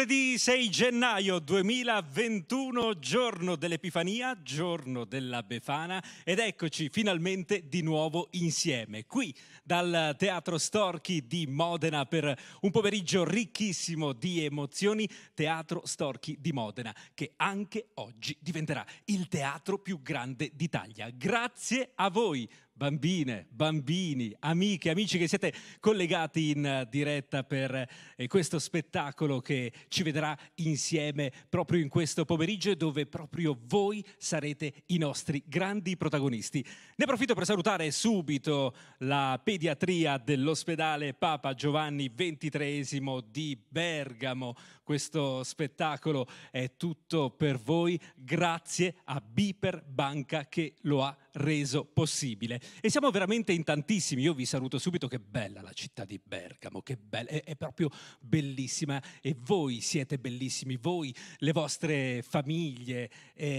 Mercoledì 6 gennaio 2021, giorno dell'Epifania, giorno della Befana, ed eccoci finalmente di nuovo insieme, qui dal Teatro Storchi di Modena per un pomeriggio ricchissimo di emozioni. Teatro Storchi di Modena, che anche oggi diventerà il teatro più grande d'Italia. Grazie a voi, bambine, bambini, amiche, amici che siete collegati in diretta per questo spettacolo che ci vedrà insieme proprio in questo pomeriggio e dove proprio voi sarete i nostri grandi protagonisti. Ne approfitto per salutare subito la pediatria dell'ospedale Papa Giovanni XXIII di Bergamo. Questo spettacolo è tutto per voi, grazie a Biper Banca che lo ha reso possibile. E siamo veramente in tantissimi. Io vi saluto subito. Che bella la città di Bergamo, che bella, è proprio bellissima, e voi siete bellissimi, voi, le vostre famiglie,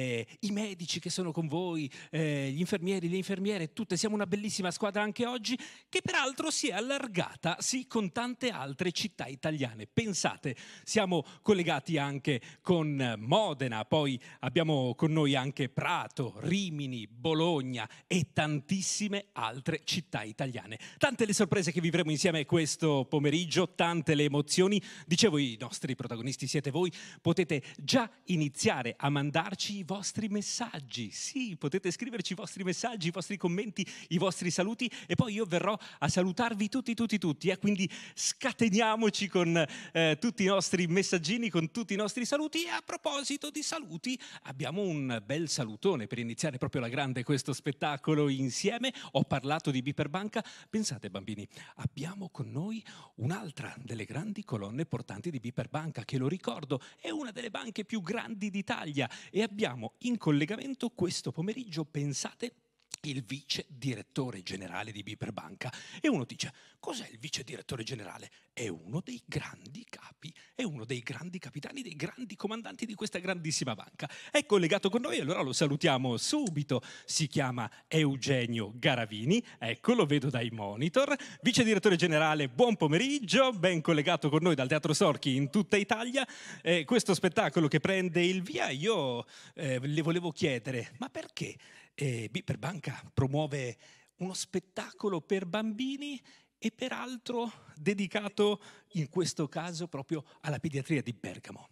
i medici che sono con voi, gli infermieri, le infermiere, tutte. Siamo una bellissima squadra anche oggi, che peraltro si è allargata, sì, con tante altre città italiane. Pensate, siamo collegati anche con Modena, poi abbiamo con noi anche Prato, Rimini, Bologna e tantissime altre città italiane. Tante le sorprese che vivremo insieme questo pomeriggio, tante le emozioni. Dicevo, i nostri protagonisti siete voi. Potete già iniziare a mandarci i vostri messaggi. Sì, potete scriverci i vostri messaggi, i vostri commenti, i vostri saluti, e poi io verrò a salutarvi tutti. Quindi scateniamoci con tutti i nostri messaggini, con tutti i nostri saluti. E a proposito di saluti, abbiamo un bel salutone per iniziare proprio alla grande questo spettacolo insieme. Ho parlato di Biper Banca. Pensate, bambini, abbiamo con noi un'altra delle grandi colonne portanti di Biper Banca, che, lo ricordo, è una delle banche più grandi d'Italia, e abbiamo in collegamento questo pomeriggio, pensate, il vice direttore generale di Biper Banca. E uno dice: cos'è il vice direttore generale? È uno dei grandi capi, è uno dei grandi capitani, dei grandi comandanti di questa grandissima banca. È collegato con noi, allora lo salutiamo subito. Si chiama Eugenio Garavini, ecco, lo vedo dai monitor. Vice direttore generale, buon pomeriggio, ben collegato con noi dal Teatro Storchi in tutta Italia. Questo spettacolo che prende il via, io le volevo chiedere, ma perché Biper Banca promuove uno spettacolo per bambini e peraltro dedicato in questo caso proprio alla pediatria di Bergamo?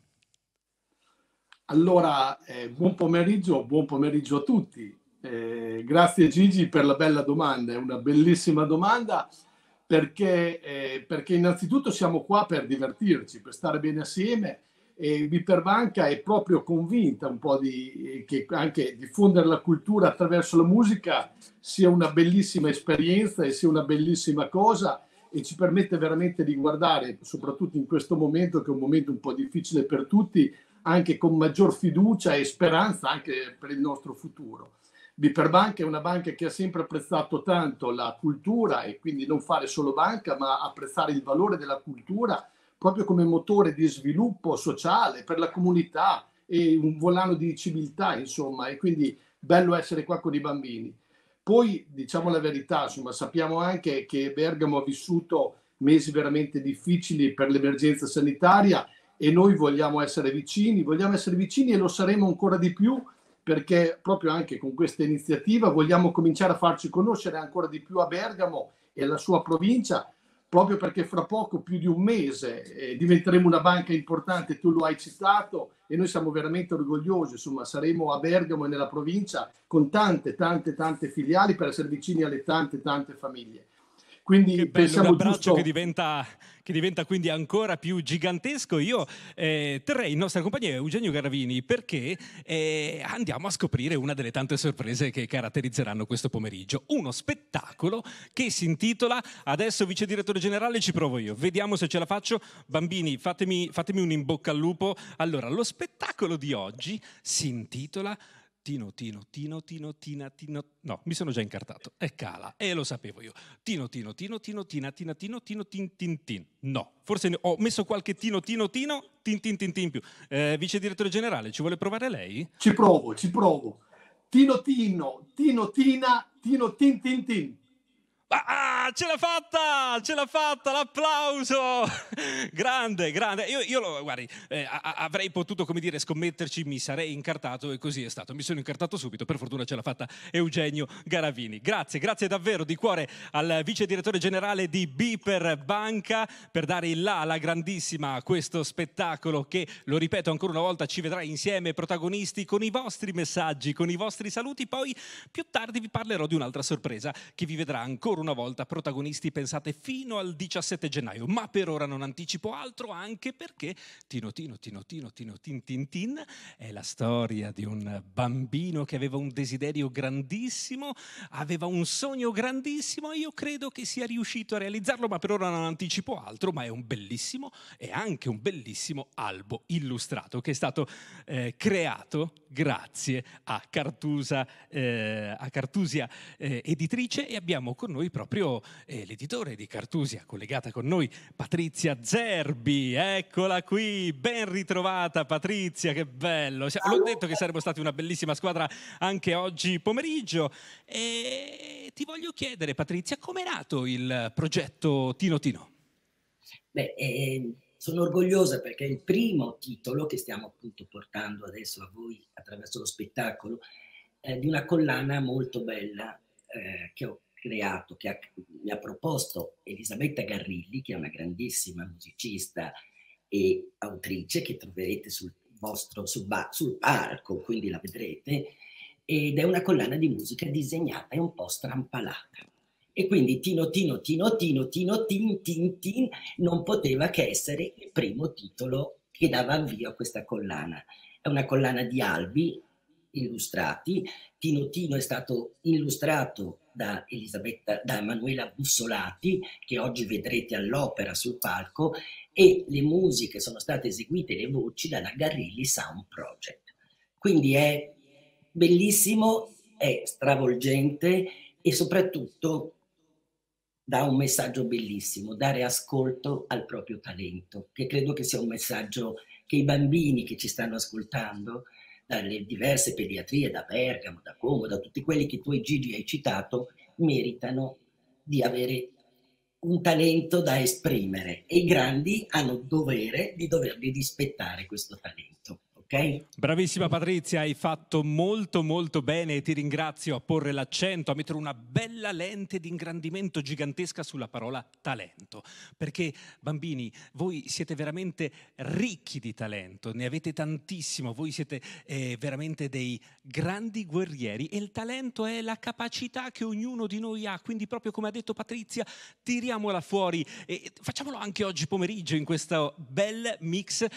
Allora, buon pomeriggio a tutti. Grazie Gigi per la bella domanda, è una bellissima domanda perché innanzitutto siamo qua per divertirci, per stare bene assieme, e Biper Banca è proprio convinta un po' che anche diffondere la cultura attraverso la musica sia una bellissima esperienza e sia una bellissima cosa, e ci permette veramente di guardare, soprattutto in questo momento, che è un momento un po' difficile per tutti, anche con maggior fiducia e speranza anche per il nostro futuro. Biper Banca è una banca che ha sempre apprezzato tanto la cultura, e quindi non fare solo banca, ma apprezzare il valore della cultura proprio come motore di sviluppo sociale per la comunità e un volano di civiltà, insomma, e quindi bello essere qua con i bambini. Poi, diciamo la verità, insomma, sappiamo anche che Bergamo ha vissuto mesi veramente difficili per l'emergenza sanitaria, e noi vogliamo essere vicini e lo saremo ancora di più, perché proprio anche con questa iniziativa vogliamo cominciare a farci conoscere ancora di più a Bergamo e alla sua provincia, proprio perché fra poco, più di un mese, diventeremo una banca importante, tu lo hai citato, e noi siamo veramente orgogliosi, insomma, saremo a Bergamo e nella provincia con tante filiali per essere vicini alle tante famiglie. Quindi che bello, un abbraccio giusto... che diventa quindi ancora più gigantesco. Io terrei in nostra compagnia Eugenio Garavini, perché andiamo a scoprire una delle tante sorprese che caratterizzeranno questo pomeriggio. Uno spettacolo che si intitola, adesso vice direttore generale ci provo io, vediamo se ce la faccio. Bambini, fatemi un in bocca al lupo. Allora, lo spettacolo di oggi si intitola Tino, no, mi sono già incartato, è Cala, e lo sapevo io. Tino, Tin, tin, tin. No, forse ho messo qualche Tin, tin più. Vice direttore generale, ci vuole provare lei? Ci provo. Tino, Tina, Tino, tin, tin, tin. Ce l'ha fatta, l'applauso! Grande, grande. Guardi, avrei potuto, come dire, scommetterci, mi sarei incartato e così è stato. Mi sono incartato subito, per fortuna ce l'ha fatta Eugenio Garavini. Grazie davvero di cuore al vice direttore generale di Biper Banca per dare il là alla grandissima a questo spettacolo che, lo ripeto ancora una volta, ci vedrà insieme protagonisti con i vostri messaggi, con i vostri saluti. Poi più tardi vi parlerò di un'altra sorpresa che vi vedrà ancora una volta protagonisti, pensate, fino al 17 gennaio. Ma per ora non anticipo altro, anche perché Tino Tin Tin Tin è la storia di un bambino che aveva un desiderio grandissimo, aveva un sogno grandissimo e io credo che sia riuscito a realizzarlo, ma per ora non anticipo altro. Ma è un bellissimo e anche un bellissimo albo illustrato che è stato creato grazie a Cartusia Editrice, e abbiamo con noi proprio l'editore di Cartusia, collegata con noi, Patrizia Zerbi. Eccola qui, ben ritrovata Patrizia, che bello. L'ho detto che saremmo stati una bellissima squadra anche oggi pomeriggio. E ti voglio chiedere, Patrizia, com'è nato il progetto Tino Tino? Sono orgogliosa perché è il primo titolo che stiamo appunto portando adesso a voi attraverso lo spettacolo, di una collana molto bella che ho creato, mi ha proposto Elisabetta Garrilli, che è una grandissima musicista e autrice che troverete sul palco, quindi la vedrete, ed è una collana di musica disegnata e un po' strampalata. E quindi Tino Tino Tino Tino Tino Tin Tin Tin non poteva che essere il primo titolo che dava avvio a questa collana. È una collana di albi illustrati. Tino Tino è stato illustrato da Emanuela Bussolati, che oggi vedrete all'Opera sul palco, e le musiche sono state eseguite, le voci, dalla Garrilli Sound Project. Quindi è bellissimo, è stravolgente e soprattutto dà un messaggio bellissimo: dare ascolto al proprio talento, che credo che sia un messaggio che i bambini che ci stanno ascoltando dalle diverse pediatrie, da Bergamo, da Como, da tutti quelli che tu, Gigi, hai citato, meritano di avere un talento da esprimere, e i grandi hanno il dovere di doverli rispettare questo talento. Okay? Bravissima Patrizia, hai fatto molto molto bene e ti ringrazio a porre l'accento, a mettere una bella lente di ingrandimento gigantesca sulla parola talento, perché bambini, voi siete veramente ricchi di talento, ne avete tantissimo, voi siete veramente dei grandi guerrieri, e il talento è la capacità che ognuno di noi ha, quindi proprio come ha detto Patrizia, tiriamola fuori e facciamolo anche oggi pomeriggio in questo bel mix,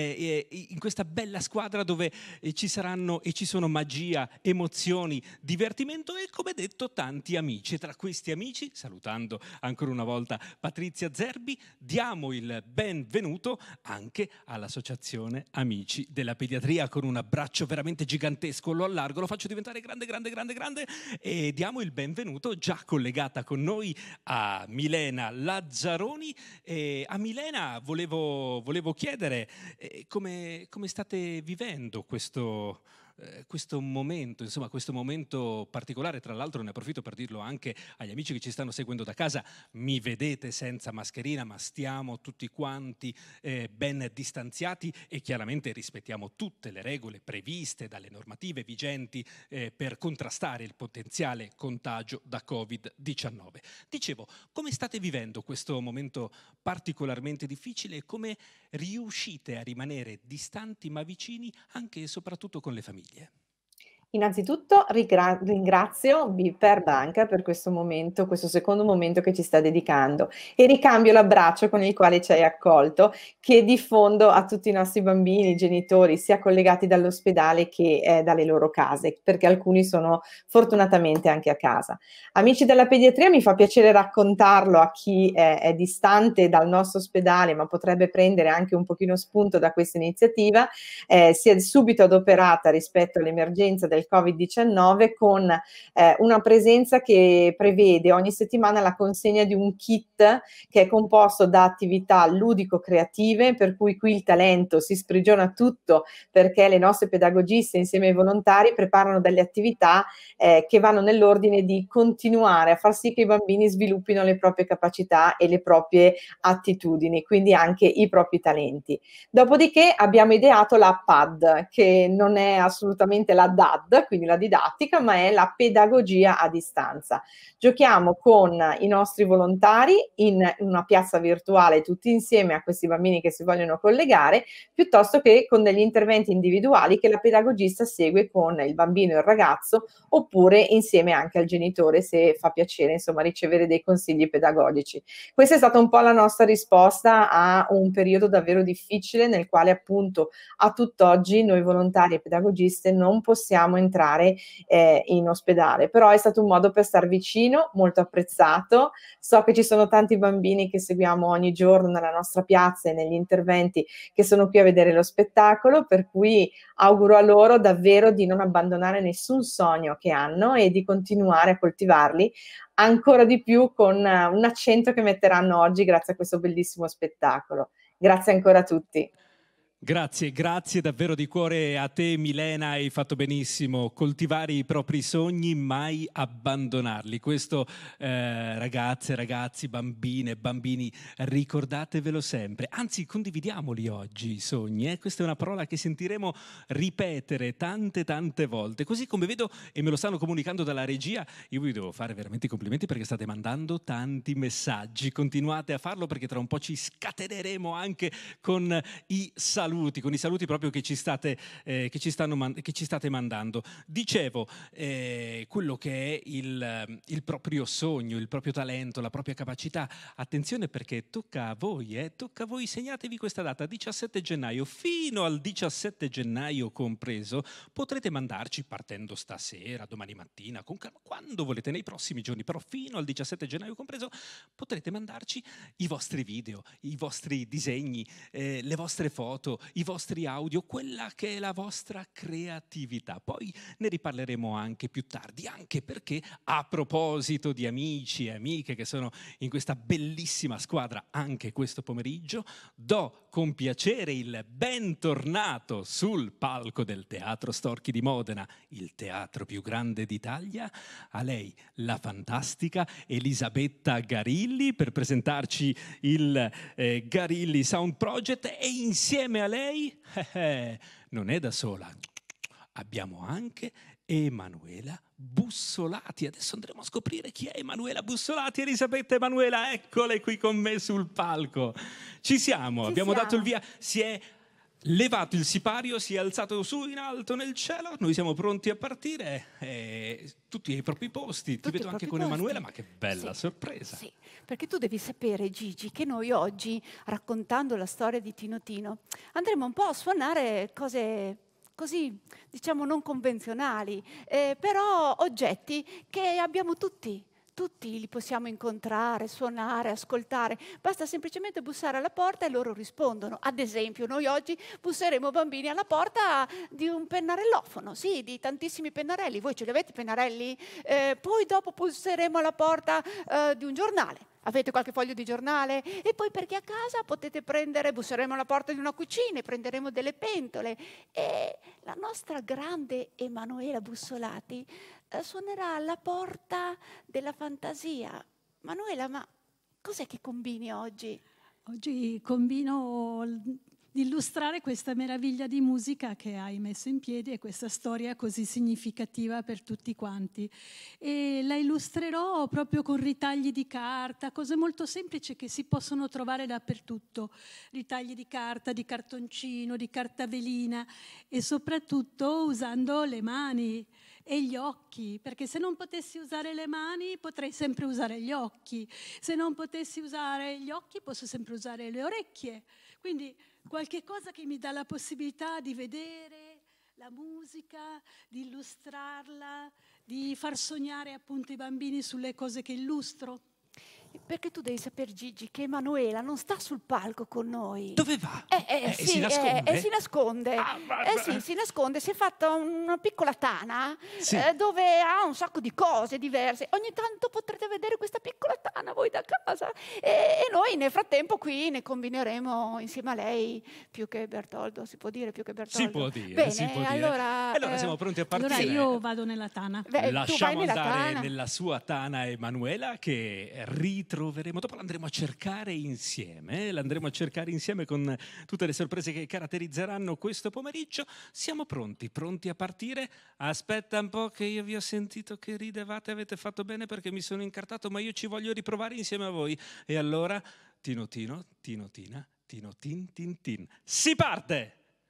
in questa bella squadra dove ci saranno e ci sono magia, emozioni, divertimento e, come detto, tanti amici. E tra questi amici, salutando ancora una volta Patrizia Zerbi, diamo il benvenuto anche all'Associazione Amici della Pediatria, con un abbraccio veramente gigantesco. Lo allargo, lo faccio diventare grande, grande, grande, grande, e diamo il benvenuto, già collegata con noi, a Milena Lazzaroni. A Milena volevo chiedere come state vivendo questo momento, insomma, questo momento particolare. Tra l'altro ne approfitto per dirlo anche agli amici che ci stanno seguendo da casa: mi vedete senza mascherina, ma stiamo tutti quanti ben distanziati e chiaramente rispettiamo tutte le regole previste dalle normative vigenti per contrastare il potenziale contagio da Covid-19. Dicevo, come state vivendo questo momento particolarmente difficile e come riuscite a rimanere distanti ma vicini anche e soprattutto con le famiglie? Innanzitutto ringrazio Biper Banca per questo momento, questo secondo momento che ci sta dedicando, e ricambio l'abbraccio con il quale ci hai accolto, che diffondo a tutti i nostri bambini, genitori, sia collegati dall'ospedale che dalle loro case, perché alcuni sono fortunatamente anche a casa. Amici della Pediatria, mi fa piacere raccontarlo a chi è distante dal nostro ospedale, ma potrebbe prendere anche un pochino spunto da questa iniziativa. Si è subito adoperata rispetto all'emergenza del del Covid-19 con una presenza che prevede ogni settimana la consegna di un kit che è composto da attività ludico-creative, per cui qui il talento si sprigiona tutto, perché le nostre pedagogiste insieme ai volontari preparano delle attività che vanno nell'ordine di continuare a far sì che i bambini sviluppino le proprie capacità e le proprie attitudini, quindi anche i propri talenti. Dopodiché abbiamo ideato la PAD, che non è assolutamente la DAD, quindi la didattica, ma è la pedagogia a distanza. Giochiamo con i nostri volontari in una piazza virtuale tutti insieme a questi bambini che si vogliono collegare, piuttosto che con degli interventi individuali che la pedagogista segue con il bambino e il ragazzo, oppure insieme anche al genitore, se fa piacere, insomma, ricevere dei consigli pedagogici. Questa è stata un po' la nostra risposta a un periodo davvero difficile nel quale appunto a tutt'oggi noi volontari e pedagogiste non possiamo entrare in ospedale, però è stato un modo per star vicino, molto apprezzato. So che ci sono tanti bambini che seguiamo ogni giorno nella nostra piazza e negli interventi che sono qui a vedere lo spettacolo, per cui auguro a loro davvero di non abbandonare nessun sogno che hanno e di continuare a coltivarli ancora di più con un accento che metteranno oggi grazie a questo bellissimo spettacolo. Grazie ancora a tutti. Grazie, grazie davvero di cuore a te Milena, hai fatto benissimo, coltivare i propri sogni, mai abbandonarli. Questo ragazze, ragazzi, bambine, bambini, ricordatevelo sempre, anzi condividiamoli oggi i sogni, questa è una parola che sentiremo ripetere tante volte, così come vedo e me lo stanno comunicando dalla regia, io vi devo fare veramente i complimenti perché state mandando tanti messaggi, continuate a farlo perché tra un po' ci scateneremo anche con i saluti proprio che ci state mandando. Dicevo, quello che è il proprio sogno, il proprio talento, la propria capacità. Attenzione perché tocca a voi, segnatevi questa data, 17 gennaio, fino al 17 gennaio compreso, potrete mandarci, partendo stasera, domani mattina, con calma, quando volete, nei prossimi giorni, però fino al 17 gennaio compreso, potrete mandarci i vostri video, i vostri disegni, le vostre foto, i vostri audio, quella che è la vostra creatività. Poi ne riparleremo anche più tardi, anche perché a proposito di amici e amiche che sono in questa bellissima squadra anche questo pomeriggio, do con piacere il bentornato sul palco del Teatro Storchi di Modena, il teatro più grande d'Italia, a lei, la fantastica Elisabetta Garilli, per presentarci il Garilli Sound Project, e insieme a lei non è da sola, abbiamo anche Emanuela Bussolati. Adesso andremo a scoprire chi è Emanuela Bussolati. Elisabetta e Emanuela, eccole qui con me sul palco. Ci siamo, abbiamo dato il via, si è levato il sipario, si è alzato su in alto nel cielo, noi siamo pronti a partire, tutti ai propri posti, ti vedo anche con Emanuela, ma che bella sorpresa. Sì, perché tu devi sapere, Gigi, che noi oggi, raccontando la storia di Tino Tino, andremo un po' a suonare cose così, diciamo, non convenzionali, però oggetti che abbiamo tutti li possiamo incontrare, suonare, ascoltare, basta semplicemente bussare alla porta e loro rispondono. Ad esempio, noi oggi busseremo bambini alla porta di un pennarellofono, sì, di tantissimi pennarelli. Voi ce li avete i pennarelli? Poi dopo busseremo alla porta di un giornale. Avete qualche foglio di giornale? E poi perché a casa potete busseremo alla porta di una cucina e prenderemo delle pentole. E la nostra grande Emanuela Bussolati suonerà alla porta della fantasia. Manuela, ma cos'è che combini oggi? Oggi combino di illustrare questa meraviglia di musica che hai messo in piedi e questa storia così significativa per tutti quanti. E la illustrerò proprio con ritagli di carta, cose molto semplici che si possono trovare dappertutto. Ritagli di carta, di cartoncino, di carta velina e soprattutto usando le mani e gli occhi, perché se non potessi usare le mani potrei sempre usare gli occhi, se non potessi usare gli occhi posso sempre usare le orecchie, quindi qualche cosa che mi dà la possibilità di vedere la musica, di illustrarla, di far sognare appunto i bambini sulle cose che illustro. Perché tu devi sapere, Gigi, che Emanuela non sta sul palco con noi. Dove va? Sì, si nasconde? si nasconde. Sì, si nasconde. Si è fatta una piccola tana Sì. dove ha un sacco di cose diverse. Ogni tanto potrete vedere questa piccola tana voi da casa. E noi nel frattempo qui ne combineremo insieme a lei, più che Bertoldo. Si può dire più che Bertoldo? Si può dire, Bene, si può dire. allora siamo pronti a partire. Allora io vado nella tana. tu vai Lasciamo nella andare tana. nella sua tana Emanuela, che ritroveremo. Dopo l'andremo a cercare insieme. L'andremo a cercare insieme con tutte le sorprese che caratterizzeranno questo pomeriggio. Siamo pronti a partire. Aspetta un po' che io vi ho sentito che ridevate, avete fatto bene perché mi sono incartato, ma io ci voglio riprovare insieme a voi. E allora, Tino Tino, Tino Tina, Tino Tin Tin Tin. Si parte!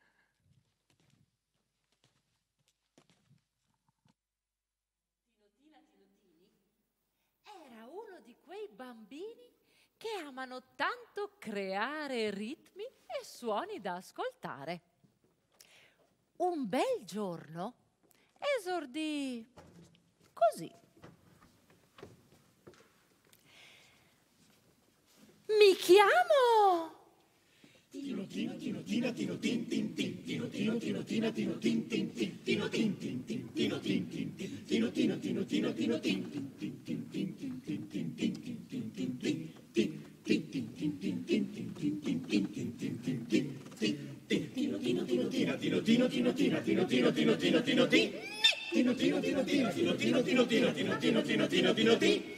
Era uno di quei bambini che amano tanto creare ritmi e suoni da ascoltare. Un bel giorno esordì così. Mi chiamo... Tino Tino Tino Tina Tino Tin Tin Tin Tino Tino Tino Tina Tino Tin Tin Tin Tino Tin Tin Tin Tino Tin Tin Tin Tino Tino Tino Tino Tino Tin Tin Tin Tin Tin Tin Tin Tin Tin Tin Tin Tin Tin Tino Tino Tino Tina Tino Tino Tino Tina Tino Tino Tino Tino Tino Tin Tino Tino Tino Tina Tino Tino Tino Tina Tino Tino Tino Tino Tino Tin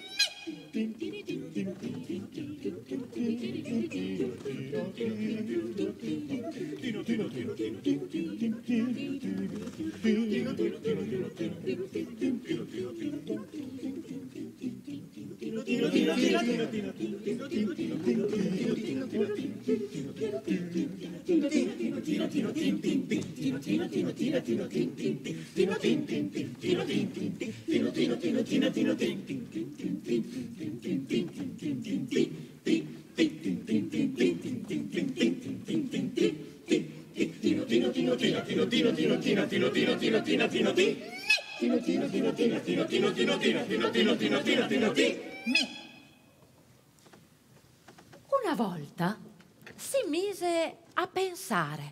Una volta si mise a pensare: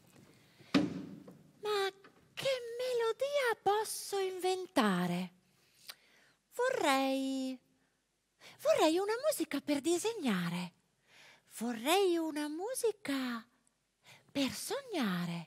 ma che melodia posso inventare? Vorrei una musica per disegnare. Vorrei una musica per sognare.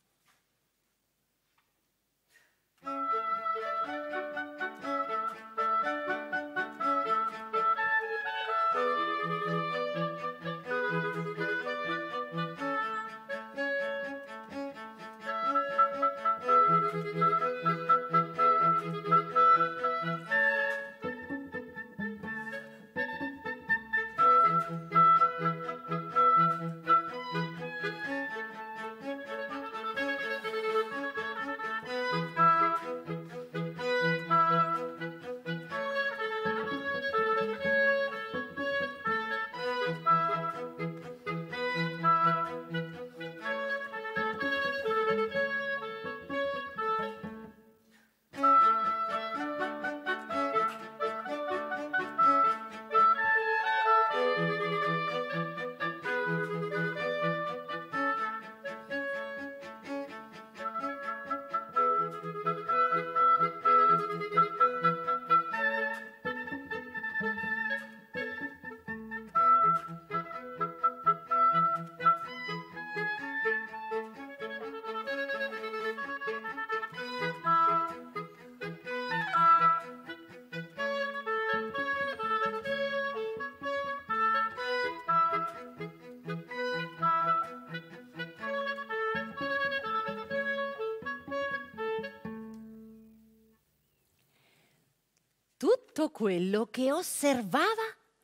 Tutto quello che osservava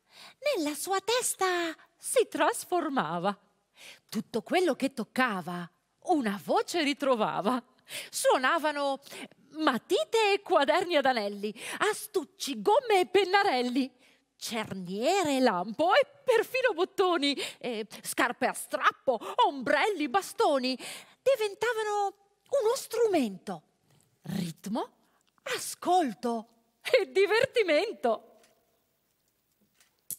nella sua testa si trasformava. Tutto quello che toccava una voce ritrovava. Suonavano matite e quaderni ad anelli, astucci, gomme e pennarelli, cerniere e lampo e perfino bottoni, scarpe a strappo, ombrelli, bastoni. Diventavano uno strumento. Ritmo, ascolto e divertimento.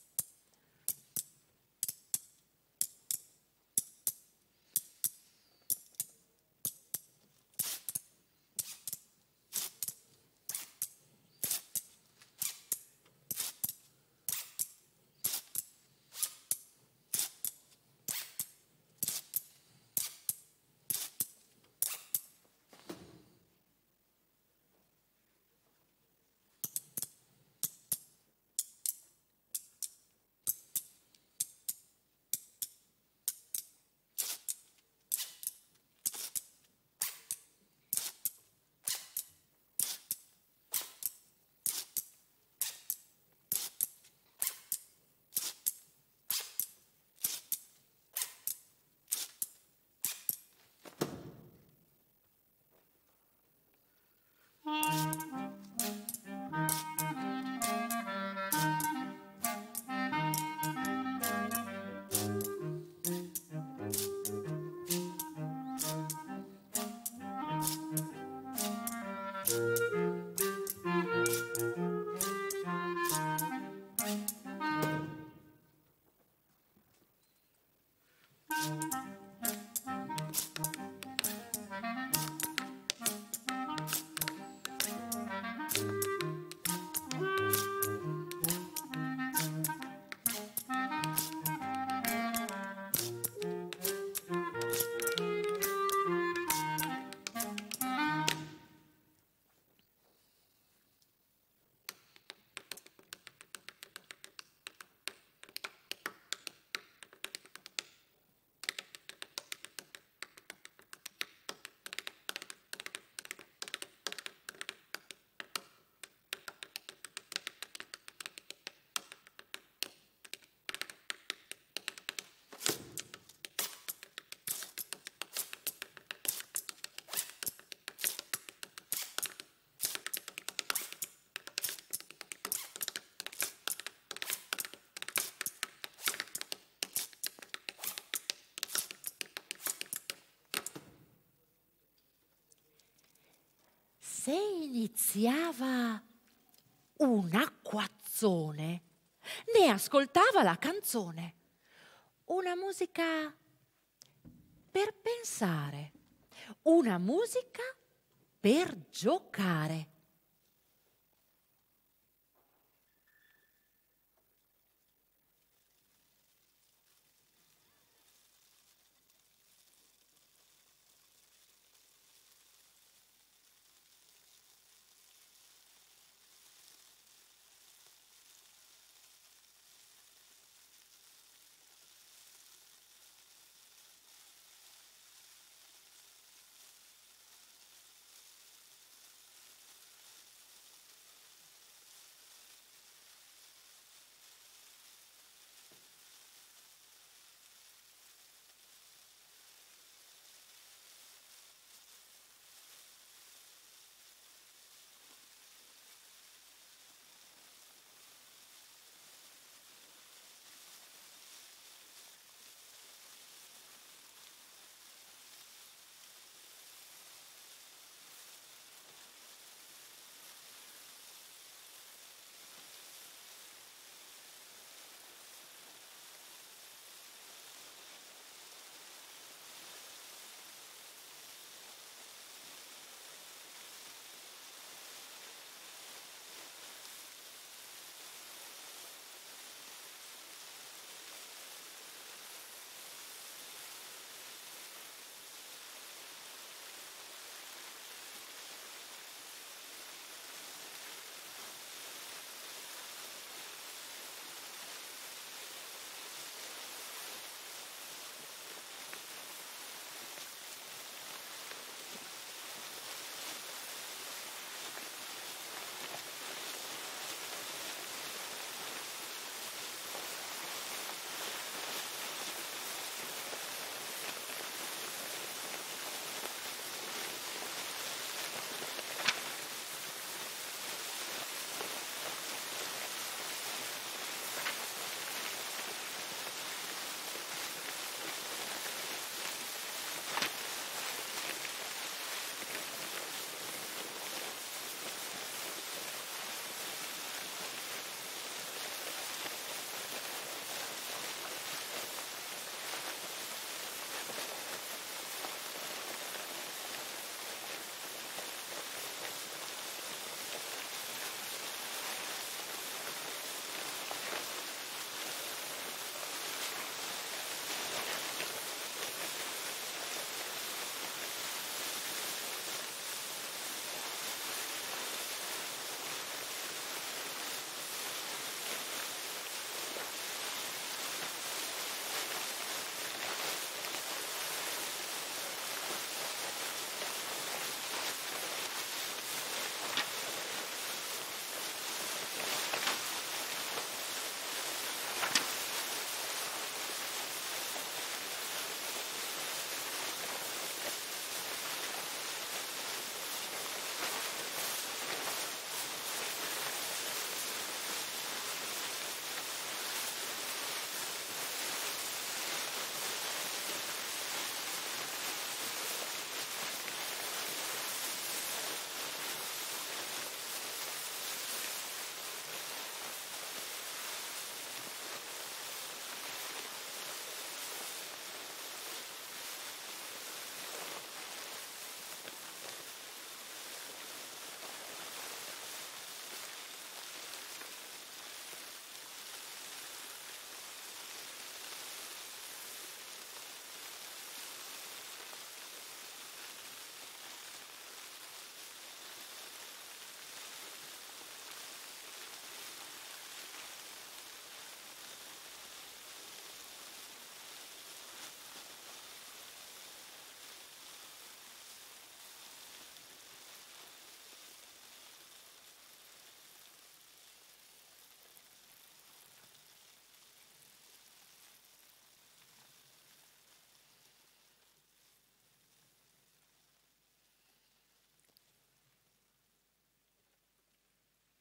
Se iniziava un acquazzone, ne ascoltava la canzone. Una musica per pensare, una musica per giocare.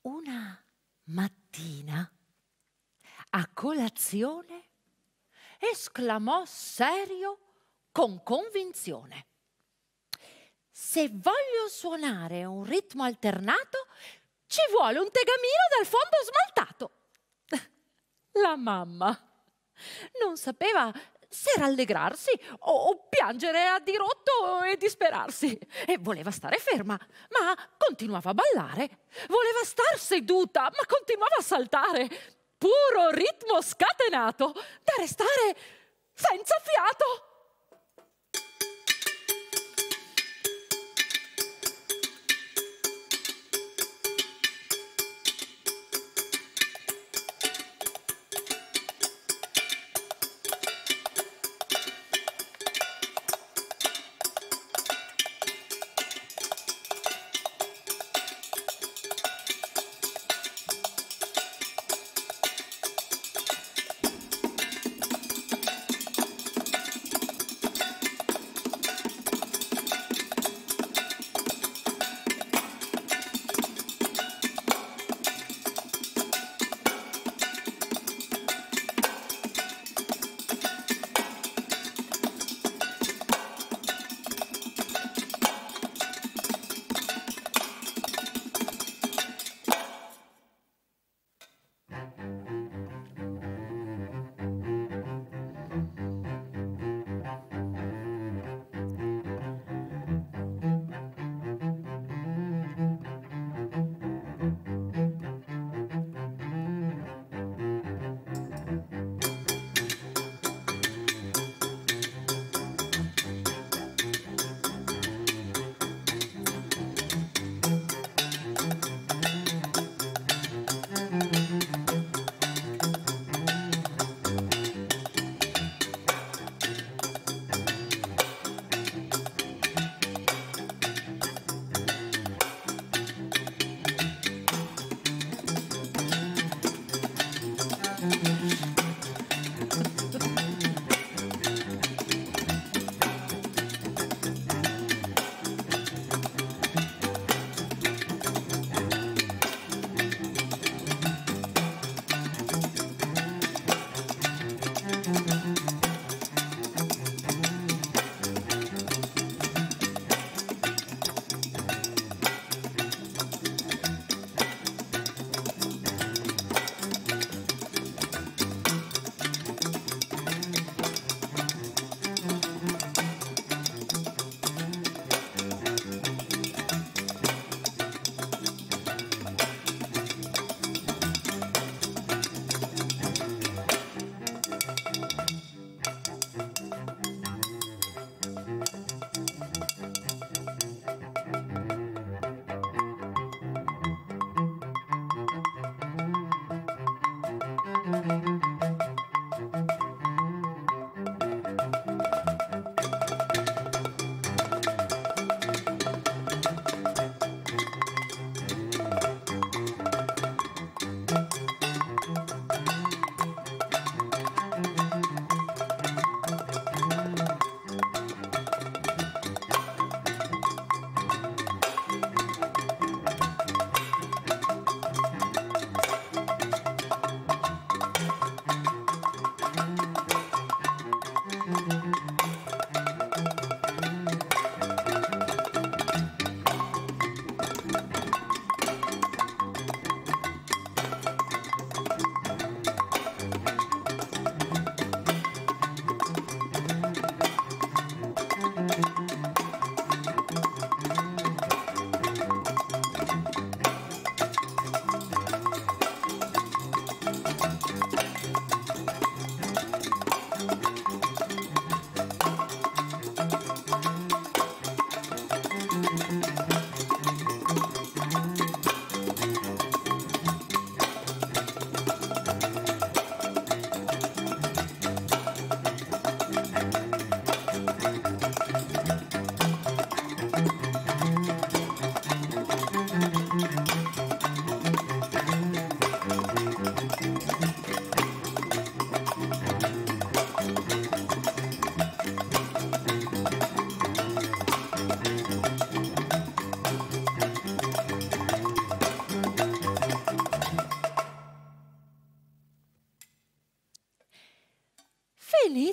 Una mattina, a colazione, esclamò serio con convinzione: se voglio suonare un ritmo alternato, ci vuole un tegamino dal fondo smaltato. La mamma non sapeva se rallegrarsi o piangere a dirotto e disperarsi. E voleva stare ferma, ma continuava a ballare. Voleva star seduta, ma continuava a saltare. Puro ritmo scatenato, da restare senza fiato.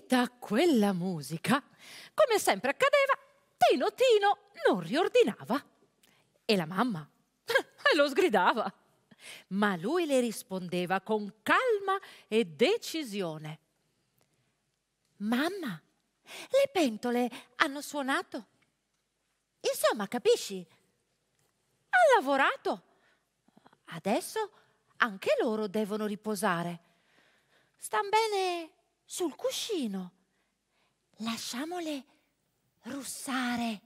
Finita quella musica, come sempre accadeva, Tino Tino non riordinava. E la mamma lo sgridava. Ma lui le rispondeva con calma e decisione. Mamma, le pentole hanno suonato. Insomma, capisci? Ha lavorato. Adesso anche loro devono riposare. Stan bene sul cuscino. Lasciamole russare.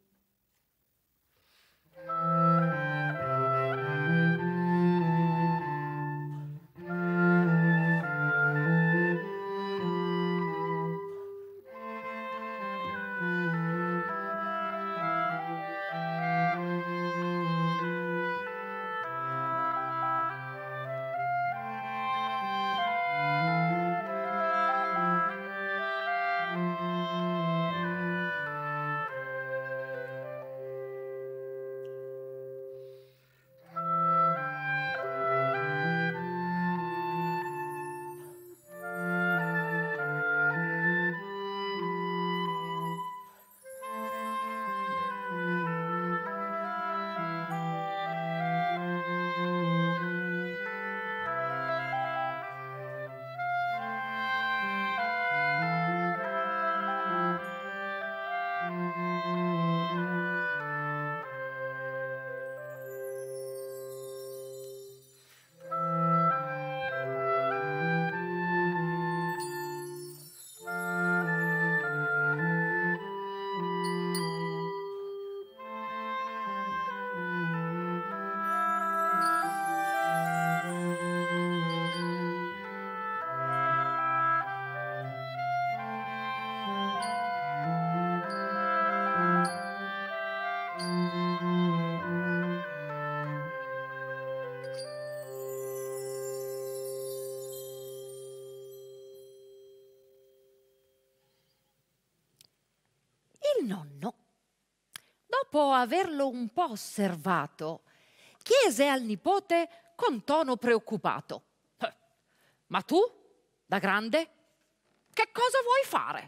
Il nonno, dopo averlo un po' osservato, chiese al nipote con tono preoccupato: ma tu, da grande, che cosa vuoi fare?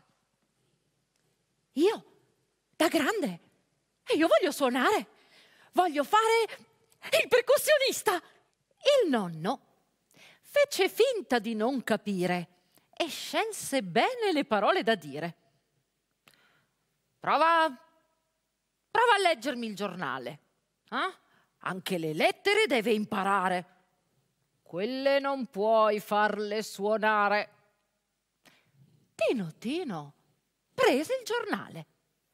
Io, da grande? Io voglio suonare, voglio fare il percussionista. Il nonno fece finta di non capire e scelse bene le parole da dire. Prova a leggermi il giornale. Anche le lettere deve imparare. Quelle non puoi farle suonare. Tino Tino prese il giornale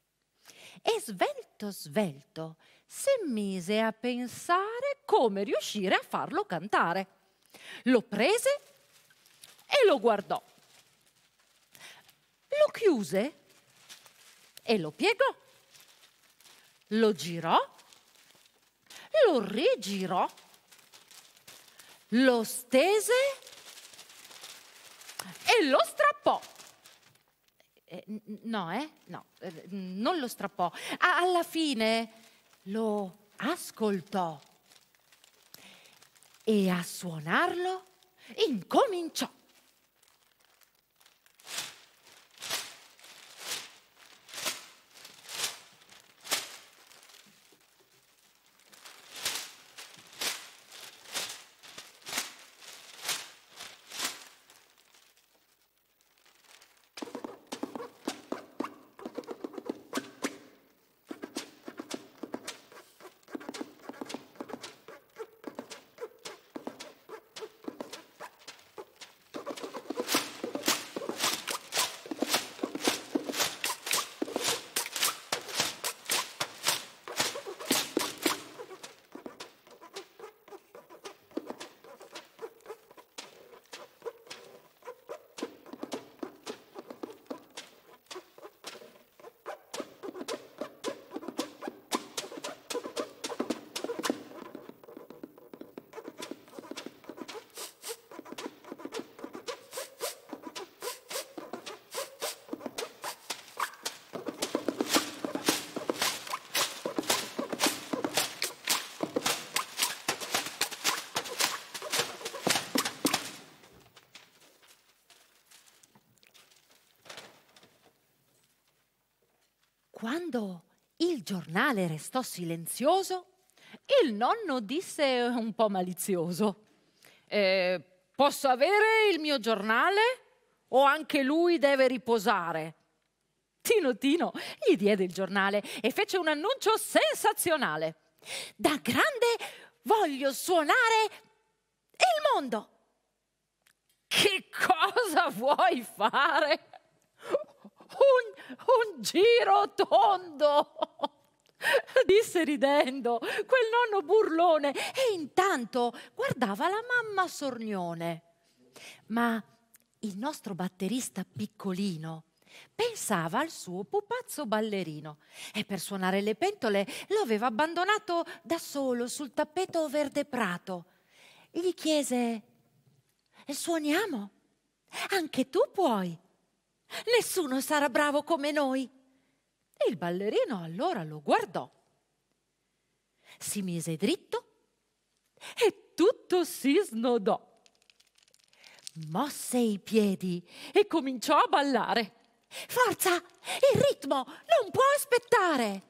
e svelto si mise a pensare come riuscire a farlo cantare. Lo prese e lo guardò. Lo chiuse e lo piegò, lo girò, lo rigirò, lo stese e lo strappò. No, non lo strappò. Alla fine lo ascoltò e a suonarlo incominciò. Quando il giornale restò silenzioso, il nonno disse un po' malizioso: posso avere il mio giornale o anche lui deve riposare? Tino Tino gli diede il giornale e fece un annuncio sensazionale: da grande voglio suonare il mondo. Che cosa vuoi fare? Un giro tondo, disse ridendo quel nonno burlone, e intanto guardava la mamma sornione. Ma il nostro batterista piccolino pensava al suo pupazzo ballerino e per suonare le pentole lo aveva abbandonato da solo sul tappeto verde prato. Gli chiese: suoniamo? Anche tu puoi. Nessuno sarà bravo come noi. Il ballerino allora lo guardò, si mise dritto e tutto si snodò. Mosse i piedi e cominciò a ballare. Forza, il ritmo non può aspettare.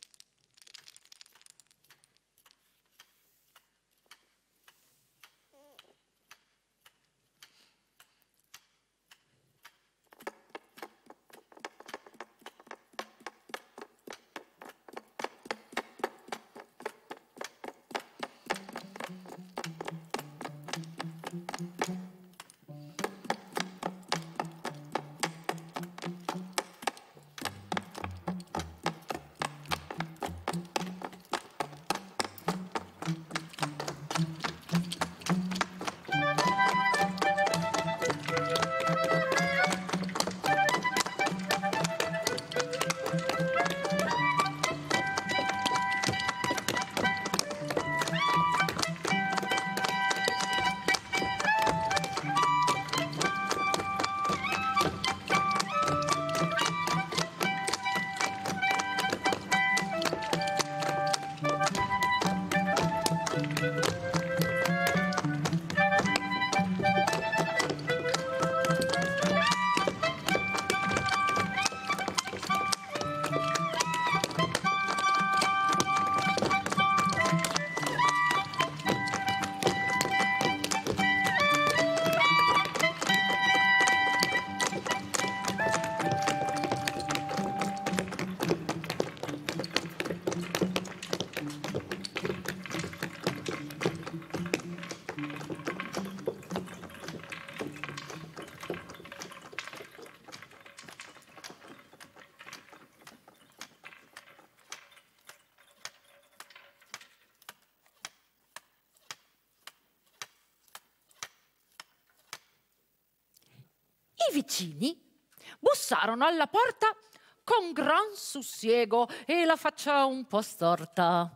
I vicini bussarono alla porta con gran sussiego e la faccia un po' storta.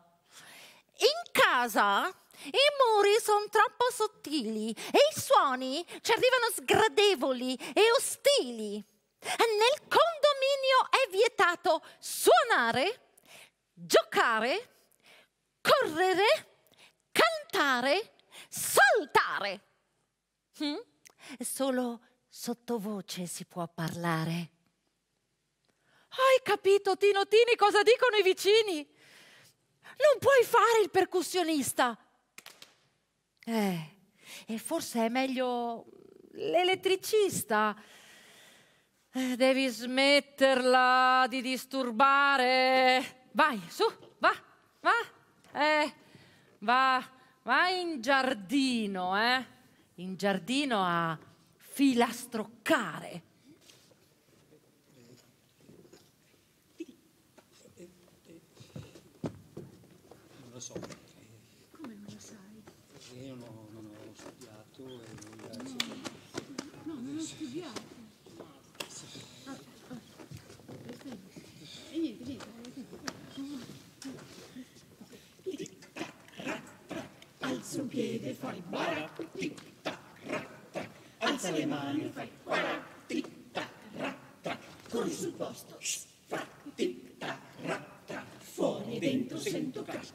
In casa i muri sono troppo sottili e i suoni ci arrivano sgradevoli e ostili. Nel condominio è vietato suonare, giocare, correre, cantare, saltare. Solo sottovoce si può parlare. Hai capito, Tino Tini, cosa dicono i vicini? Non puoi fare il percussionista. E forse è meglio l'elettricista. Devi smetterla di disturbare. Vai, su, va. Va in giardino, In giardino a filastroccare. Non lo so. Come non lo sai? Perché io non ho studiato Non ho studiato. E niente. Alza un piede e fai tic-tac-ra-ta. Alza le mani e fai tic-tac-ra-ta. Corri sul posto, tic-tac-ra-ta. Fuori e dentro sento casca.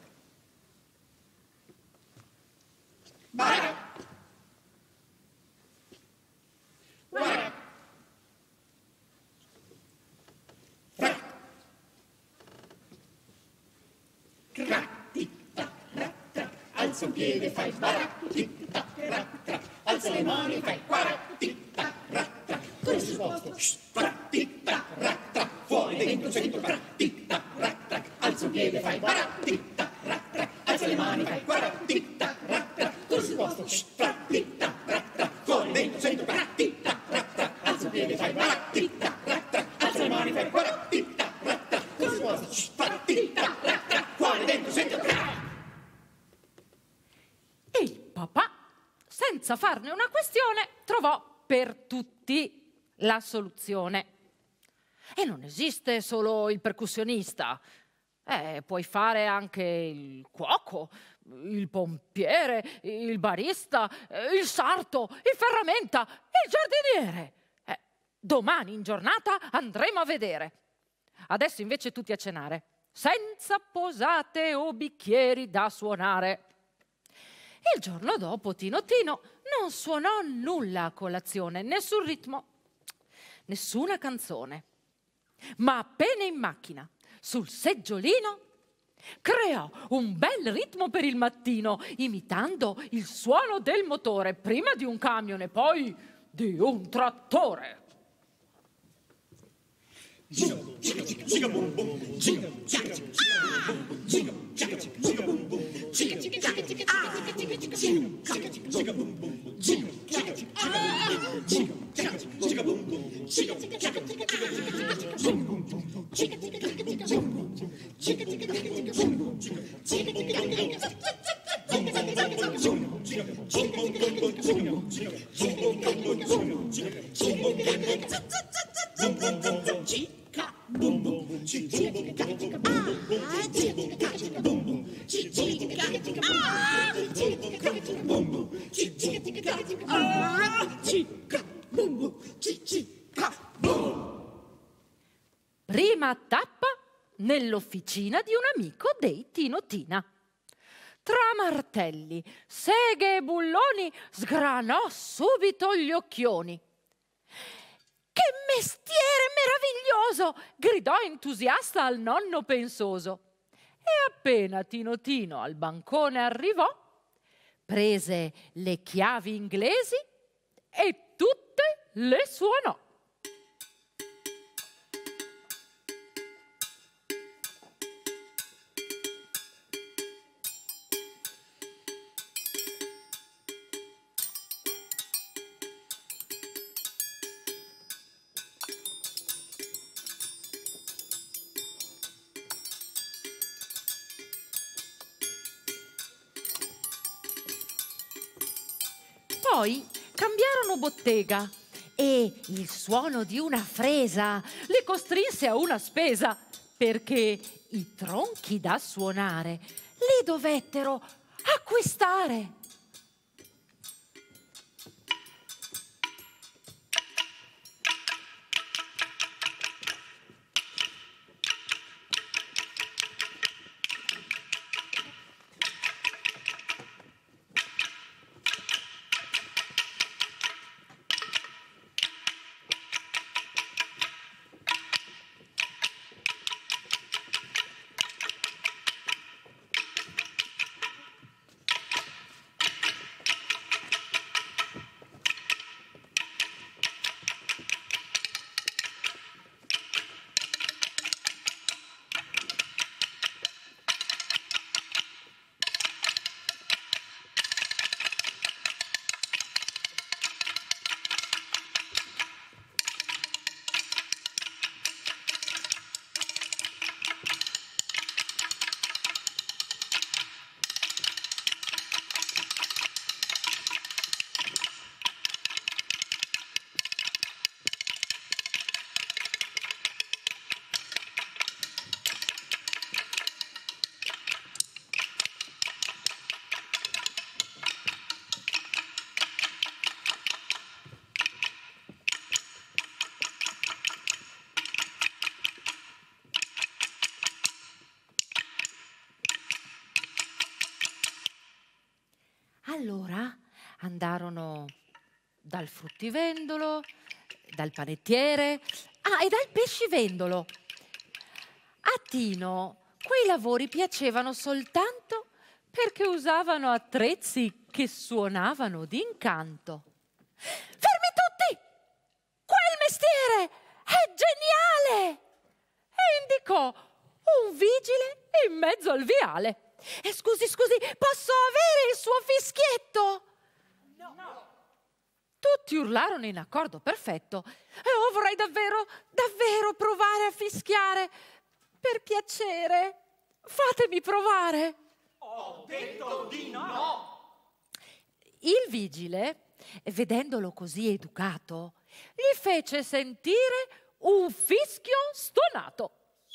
alza un piede, fai barat, tic tac, rac, trac, alza le mani, fai quarat, tic tac, rac, trac, corri sul posto, barat, tic tac, rac, trac, fuori, dentro, centro, barat, tic tac, rac, trac, alza un piede, fai barat, tic tac, rac, trac, alza le mani, fai quarat, tic tac, rac, trac, corri sul posto, barat, tic tac, rac, trac, fuori, dentro, centro, barat, tic tac, rac, trac, alza un piede, fai barat, tic tac, rac, trac, alza le mani, fai quarat, tic tac, rac, trac, corri sul posto, barat, tic tac, rac, trac, fuori, dentro, centro, barat. E il papà, senza farne una questione, trovò per tutti la soluzione. E non esiste solo il percussionista. Puoi fare anche il cuoco, il pompiere, il barista, il sarto, il ferramenta, il giardiniere. Domani in giornata andremo a vedere. Adesso invece tutti a cenare, senza posate o bicchieri da suonare. Il giorno dopo Tino Tino non suonò nulla a colazione, nessun ritmo, nessuna canzone. Ma appena in macchina, sul seggiolino, creò un bel ritmo per il mattino, imitando il suono del motore, prima di un camion e poi di un trattore. Prima tappa nell'officina di un amico dei Tino Tina. Tra martelli, seghe e bulloni sgranò subito gli occhioni. «Che mestiere meraviglioso!» gridò entusiasta al nonno pensoso. E appena Tino Tino al bancone arrivò, prese le chiavi inglesi e tutte le suonò. Poi cambiarono bottega e il suono di una fresa le costrinse a una spesa, perché i tronchi da suonare li dovettero acquistare. Allora andarono dal fruttivendolo, dal panettiere, e dal pescivendolo. A Tino quei lavori piacevano soltanto perché usavano attrezzi che suonavano d'incanto. Fermi tutti! Quel mestiere è geniale! E indicò un vigile in mezzo al viale. E scusi, posso avere il suo fischietto? No. Tutti urlarono in accordo perfetto. Oh, vorrei davvero provare a fischiare. Per piacere, fatemi provare. Ho detto di no! Il vigile, vedendolo così educato, gli fece sentire un fischio stonato.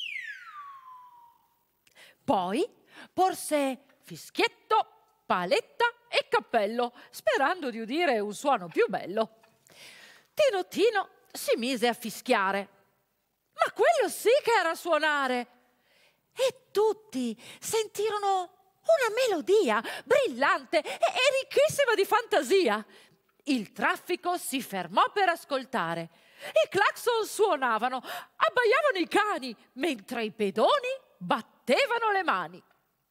Poi porse fischietto, paletta e cappello, sperando di udire un suono più bello. Tino si mise a fischiare, ma quello sì che era suonare. E tutti sentirono una melodia brillante e ricchissima di fantasia. Il traffico si fermò per ascoltare. I clacson suonavano, abbaiavano i cani, mentre i pedoni battevano le mani.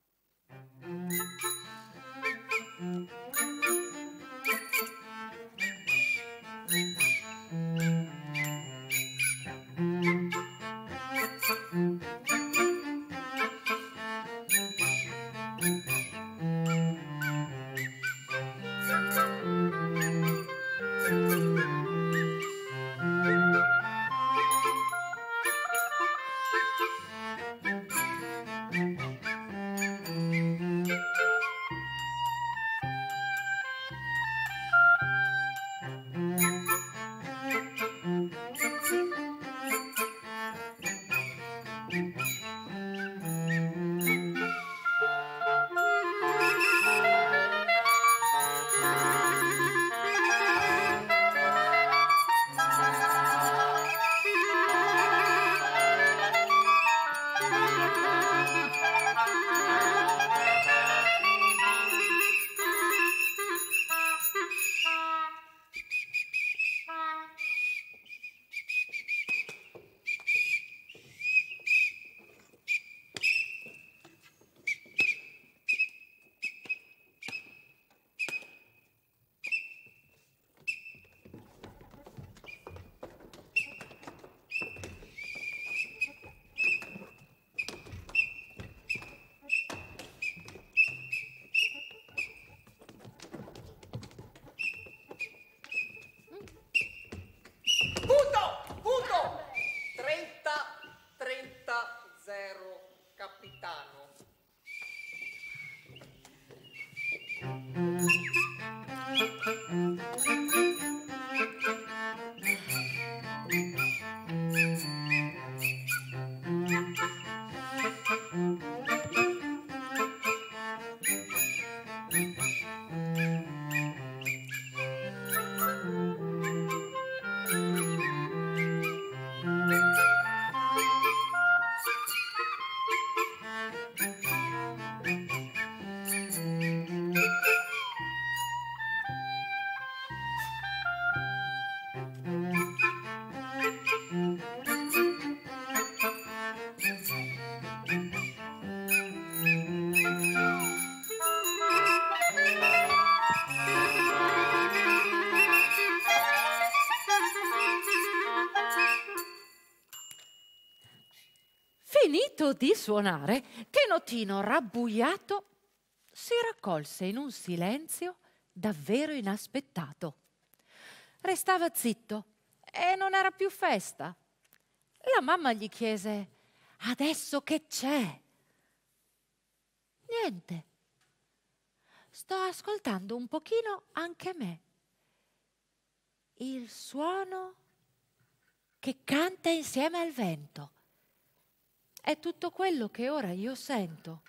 Finito di suonare, Tino rabbuiato si raccolse in un silenzio davvero inaspettato. Restava zitto e non era più festa. La mamma gli chiese: adesso che c'è? Niente. Sto ascoltando un pochino anche me. Il suono che canta insieme al vento. È tutto quello che ora io sento.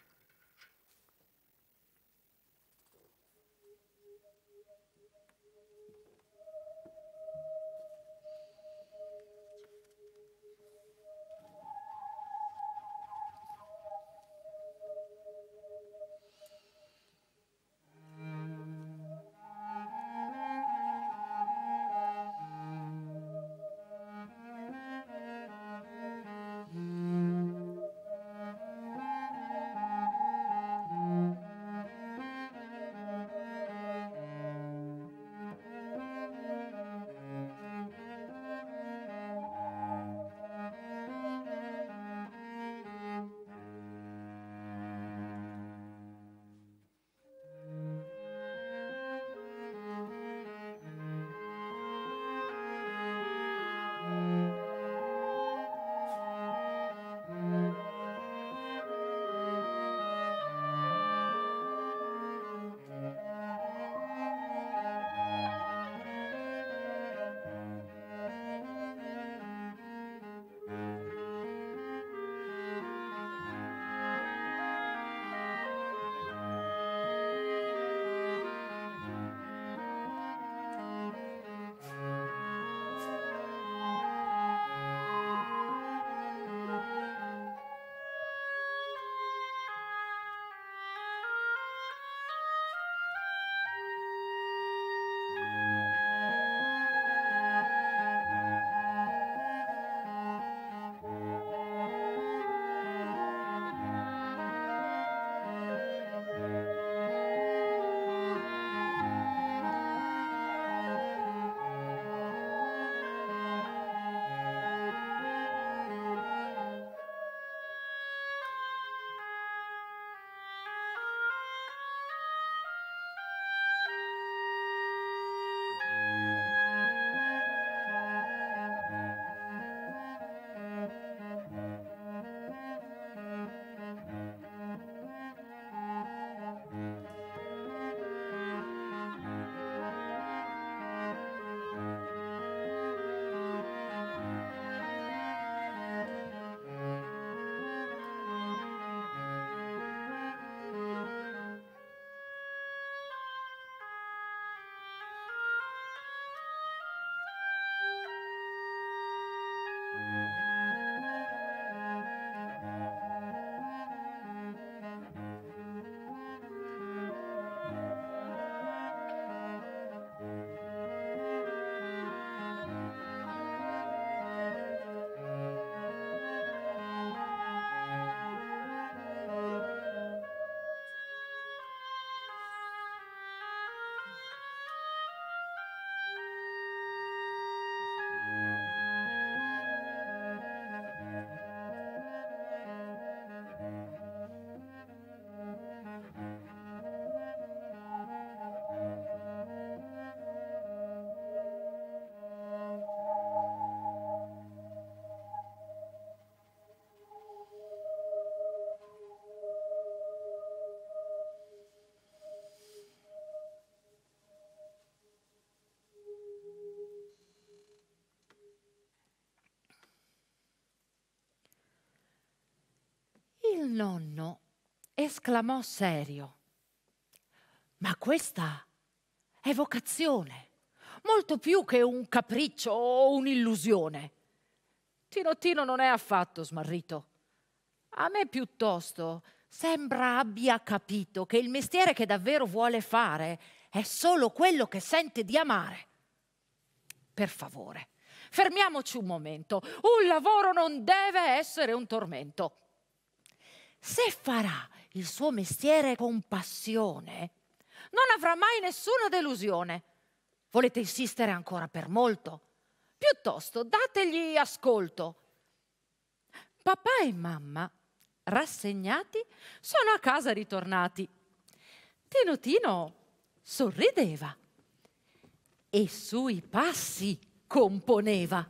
Il nonno esclamò serio: ma questa è vocazione, molto più che un capriccio o un'illusione. Tino non è affatto smarrito. A me piuttosto sembra abbia capito che il mestiere che davvero vuole fare è solo quello che sente di amare. Per favore, fermiamoci un momento. Un lavoro non deve essere un tormento. Se farà il suo mestiere con passione, non avrà mai nessuna delusione. Volete insistere ancora per molto? Piuttosto dategli ascolto. Papà e mamma, rassegnati, sono a casa ritornati. Tino sorrideva e sui passi componeva.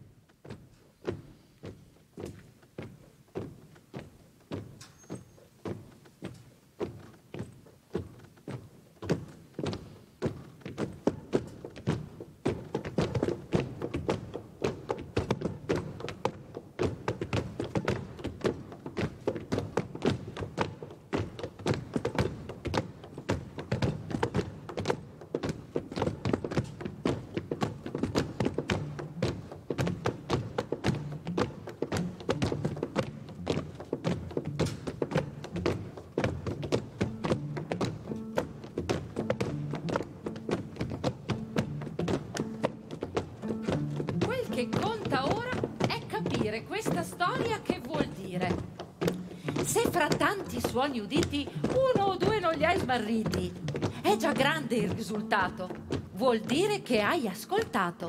Che conta ora è capire questa storia che vuol dire. Se fra tanti suoni uditi uno o due non li hai smarriti, è già grande il risultato. Vuol dire che hai ascoltato.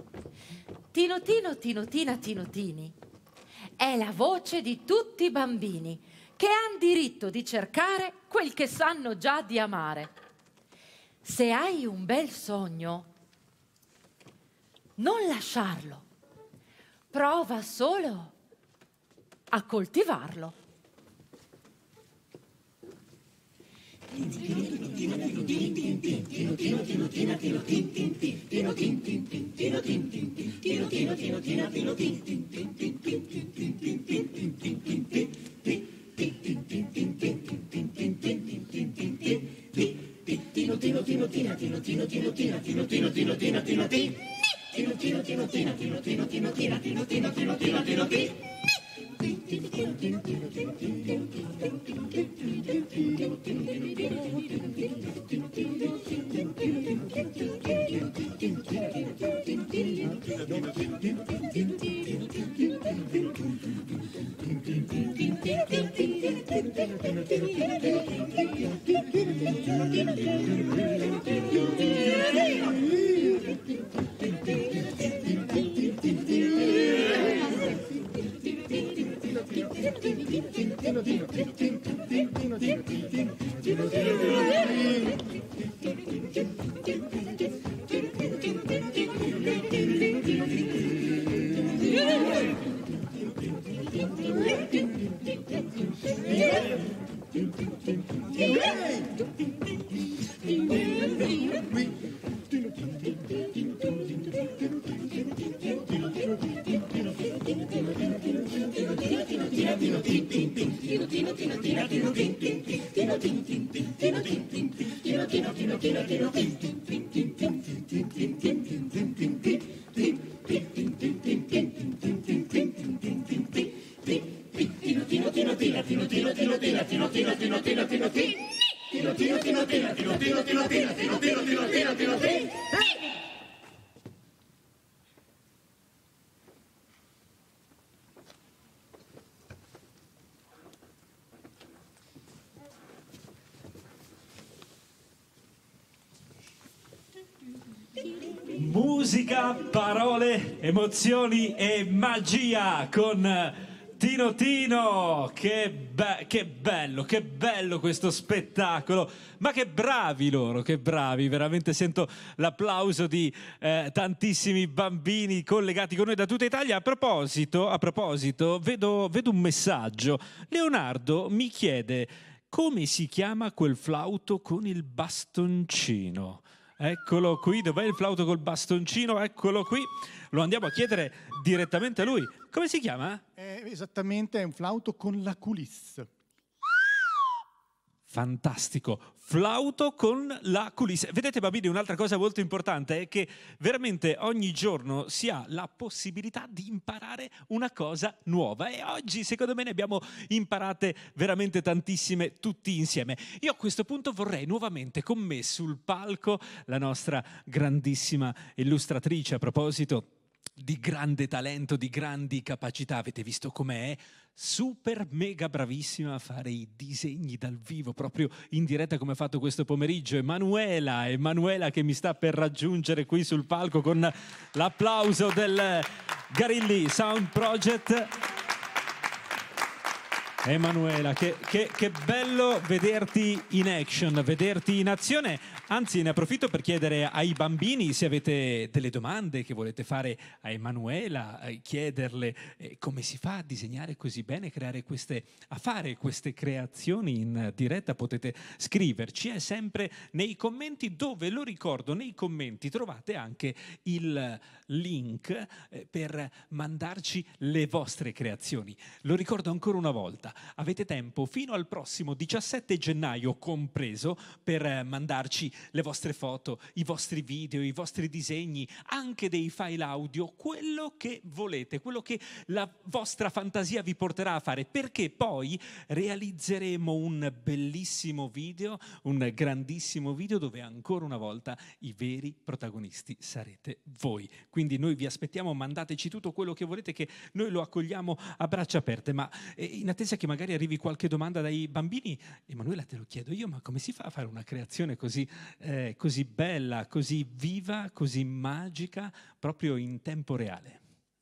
Tinotini è la voce di tutti i bambini che han diritto di cercare quel che sanno già di amare. Se hai un bel sogno, non lasciarlo, prova solo a coltivarlo. Musica, parole, emozioni e magia con Tino. Che bello questo spettacolo. Ma che bravi loro, che bravi. Veramente sento l'applauso di tantissimi bambini collegati con noi da tutta Italia. A proposito, vedo un messaggio. Leonardo mi chiede come si chiama quel flauto con il bastoncino. Eccolo qui, dov'è il flauto col bastoncino? Eccolo qui, lo andiamo a chiedere direttamente a lui. Come si chiama? Esattamente, è un flauto con la coulisse. Fantastico, flauto con la culisse. Vedete bambini, un'altra cosa molto importante è che veramente ogni giorno si ha la possibilità di imparare una cosa nuova e oggi secondo me ne abbiamo imparate veramente tantissime tutti insieme. Io a questo punto vorrei nuovamente con me sul palco la nostra grandissima illustratrice, a proposito di grande talento, di grandi capacità. Avete visto com'è? Super mega bravissima a fare i disegni dal vivo, proprio in diretta come ha fatto questo pomeriggio. Emanuela che mi sta per raggiungere qui sul palco con l'applauso del Garilli Sound Project. Emanuela, che bello vederti in action, vederti in azione. Anzi, ne approfitto per chiedere ai bambini se avete delle domande che volete fare a Emanuela, chiederle come si fa a disegnare così bene, a fare queste creazioni in diretta. Potete scriverci, è sempre nei commenti, dove, lo ricordo, nei commenti trovate anche il link per mandarci le vostre creazioni. Lo ricordo ancora una volta. Avete tempo fino al prossimo 17 gennaio compreso per mandarci le vostre foto, i vostri video, i vostri disegni, anche dei file audio, quello che volete, quello che la vostra fantasia vi porterà a fare, perché poi realizzeremo un bellissimo video, un grandissimo video dove ancora una volta i veri protagonisti sarete voi. Quindi noi vi aspettiamo, mandateci tutto quello che volete, che noi lo accogliamo a braccia aperte. Ma in attesa che magari arrivi qualche domanda dai bambini, Emanuela, te lo chiedo io, ma come si fa a fare una creazione così bella, così viva, così magica, proprio in tempo reale?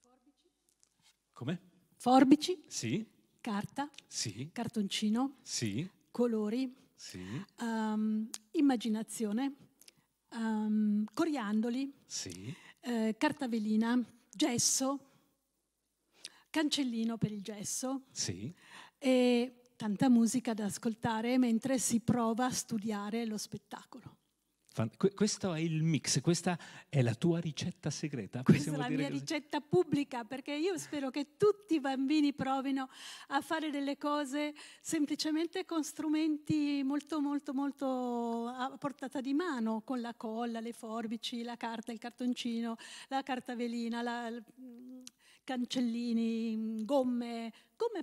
Come? Forbici, Sì. carta, Sì. cartoncino, Sì. colori, Sì. immaginazione, coriandoli, Sì. carta velina, gesso, cancellino per il gesso. Sì. E tanta musica da ascoltare mentre si prova a studiare lo spettacolo. Questo è il mix, questa è la tua ricetta segreta? Questa è la mia ricetta pubblica, perché io spero che tutti i bambini provino a fare delle cose semplicemente con strumenti molto molto molto a portata di mano, con la colla, le forbici, la carta, il cartoncino, la carta velina, cancellini, gomme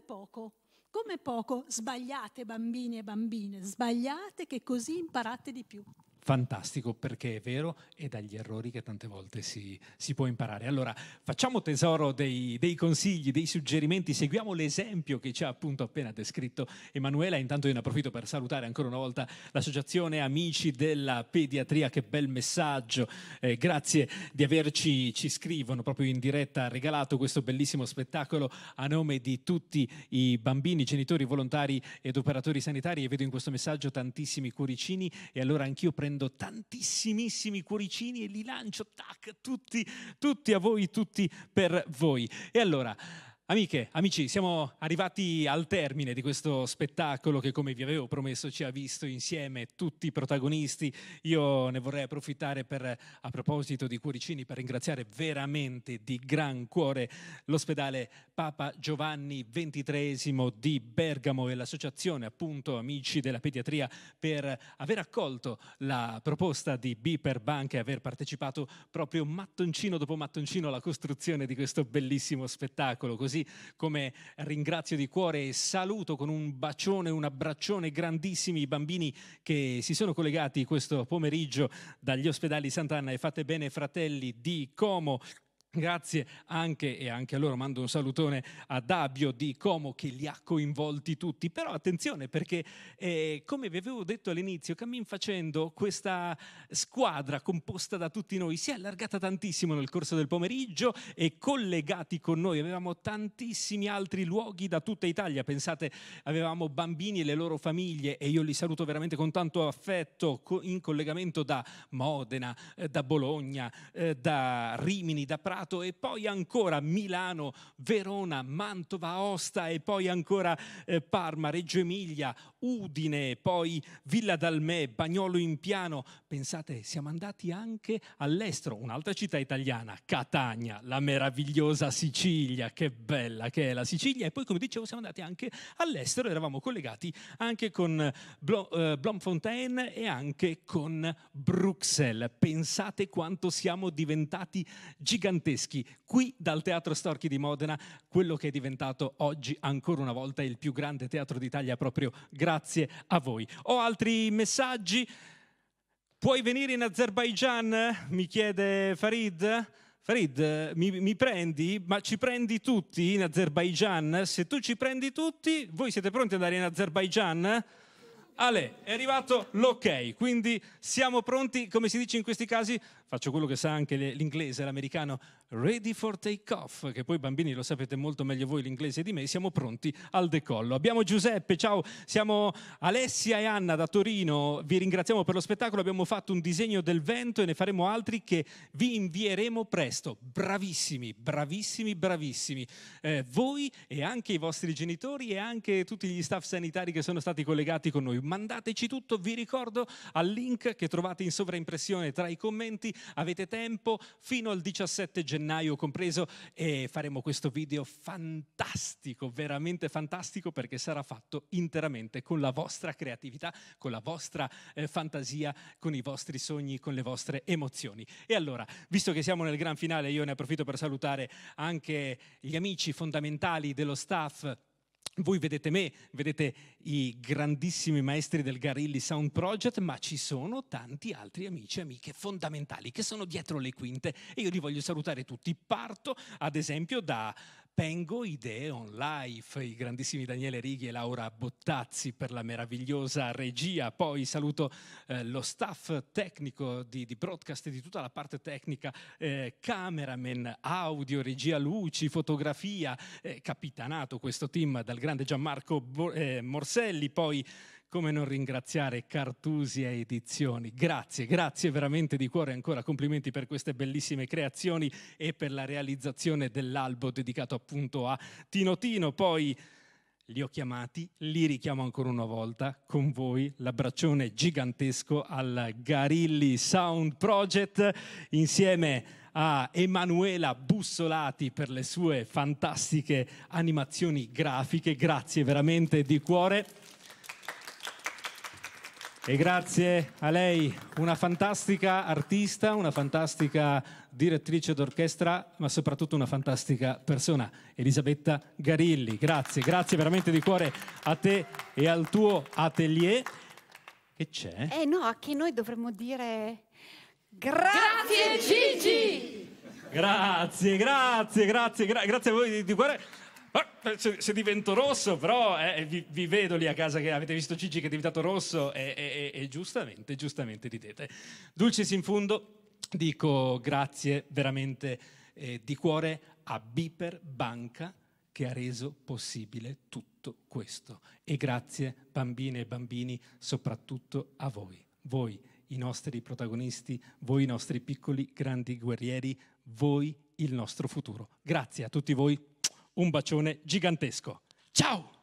poco. Sbagliate bambini e bambine, sbagliate, che così imparate di più. Fantastico, perché è vero, è dagli errori che tante volte si può imparare. Allora, facciamo tesoro dei consigli, dei suggerimenti, seguiamo l'esempio che ci ha appunto appena descritto Emanuela. Intanto io ne approfitto per salutare ancora una volta l'Associazione Amici della Pediatria, che bel messaggio, grazie di averci, ci scrivono proprio in diretta, regalato questo bellissimo spettacolo a nome di tutti i bambini, genitori, volontari ed operatori sanitari, e vedo in questo messaggio tantissimi cuoricini, e allora anch'io prendo tantissimissimi cuoricini e li lancio, tac, tutti a voi, tutti per voi. E allora, amiche, amici, siamo arrivati al termine di questo spettacolo che, come vi avevo promesso, ci ha visto insieme tutti i protagonisti. Io ne vorrei approfittare a proposito di cuoricini, per ringraziare veramente di gran cuore l'ospedale Papa Giovanni XXIII di Bergamo e l'associazione appunto Amici della Pediatria per aver accolto la proposta di B per Banca e aver partecipato proprio mattoncino dopo mattoncino alla costruzione di questo bellissimo spettacolo. Così come ringrazio di cuore e saluto con un bacione, un abbraccione grandissimi i bambini che si sono collegati questo pomeriggio dagli ospedali Sant'Anna e Fate Bene Fratelli di Como. Grazie anche, e anche a loro mando un salutone, a Dabio di Como, che li ha coinvolti tutti. Però attenzione, perché come vi avevo detto all'inizio, cammin facendo, questa squadra composta da tutti noi si è allargata tantissimo nel corso del pomeriggio, e collegati con noi avevamo tantissimi altri luoghi da tutta Italia. Pensate, avevamo bambini e le loro famiglie, e io li saluto veramente con tanto affetto, in collegamento da Modena, da Bologna, da Rimini, da Prato, e poi ancora Milano, Verona, Mantova, Aosta, e poi ancora Parma, Reggio Emilia, Udine, poi Villa d'Almè, Bagnolo in Piano. Pensate, siamo andati anche all'estero, un'altra città italiana, Catania, la meravigliosa Sicilia, che bella che è la Sicilia. E poi, come dicevo, siamo andati anche all'estero, eravamo collegati anche con Bloemfontein e anche con Bruxelles. Pensate quanto siamo diventati giganteschi qui dal Teatro Storchi di Modena, quello che è diventato oggi ancora una volta il più grande teatro d'Italia, proprio grazie a voi. Ho altri messaggi. Puoi venire in Azerbaigian? Mi chiede Farid. Farid, mi prendi? Ma ci prendi tutti in Azerbaigian? Se tu ci prendi tutti, voi siete pronti ad andare in Azerbaigian? Ale, è arrivato l'ok, quindi siamo pronti, come si dice in questi casi, faccio quello che sa anche l'inglese, l'americano, ready for take off, che poi bambini lo sapete molto meglio voi l'inglese di me, siamo pronti al decollo. Abbiamo Giuseppe, ciao, siamo Alessia e Anna da Torino, vi ringraziamo per lo spettacolo, abbiamo fatto un disegno del vento e ne faremo altri che vi invieremo presto. Bravissimi, bravissimi, bravissimi. Voi e anche i vostri genitori e anche tutti gli staff sanitari che sono stati collegati con noi. Mandateci tutto, vi ricordo al link che trovate in sovraimpressione tra i commenti, avete tempo fino al 17 gennaio compreso e faremo questo video fantastico, veramente fantastico, perché sarà fatto interamente con la vostra creatività, con la vostra fantasia, con i vostri sogni, con le vostre emozioni. E allora, visto che siamo nel gran finale, io ne approfitto per salutare anche gli amici fondamentali dello staff. Voi vedete me, vedete i grandissimi maestri del Garilli Sound Project, ma ci sono tanti altri amici e amiche fondamentali che sono dietro le quinte e io li voglio salutare tutti. Parto ad esempio da Pengo Idee on Life, i grandissimi Daniele Righi e Laura Bottazzi per la meravigliosa regia, poi saluto lo staff tecnico di broadcast e di tutta la parte tecnica, cameraman, audio, regia luci, fotografia, capitanato questo team dal grande Gianmarco Morselli, poi come non ringraziare Cartusia Edizioni. Grazie, grazie veramente di cuore, ancora complimenti per queste bellissime creazioni e per la realizzazione dell'albo dedicato appunto a Tino Tino. Poi li ho chiamati, li richiamo ancora una volta con voi, l'abbraccione gigantesco al Garilli Sound Project insieme a Emanuela Bussolati per le sue fantastiche animazioni grafiche. Grazie veramente di cuore. E grazie a lei, una fantastica artista, una fantastica direttrice d'orchestra, ma soprattutto una fantastica persona, Elisabetta Garilli. Grazie, grazie veramente di cuore a te e al tuo atelier. Che c'è? No, a chi noi dovremmo dire grazie Gigi! Grazie a voi di cuore. Se divento rosso, però vi vedo lì a casa che avete visto Gigi che è diventato rosso e giustamente ridete. Dulcis in fundo dico grazie veramente di cuore a Biper Banca che ha reso possibile tutto questo e grazie bambine e bambini soprattutto a voi i nostri protagonisti, voi i nostri piccoli grandi guerrieri, voi il nostro futuro. Grazie a tutti voi. Un bacione gigantesco. Ciao!